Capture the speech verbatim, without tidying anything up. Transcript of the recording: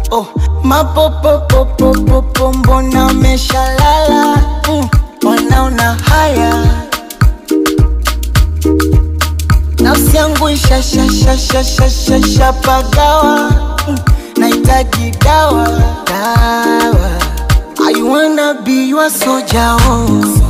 Oh, mapopopopopopo mbona umeshalala? mm, Wanaona haya nafsi yangu isha sha sha sha sha sha sha pagawa. mm, Nahitaji dawa, dawa. I wanna be your soldier, oh.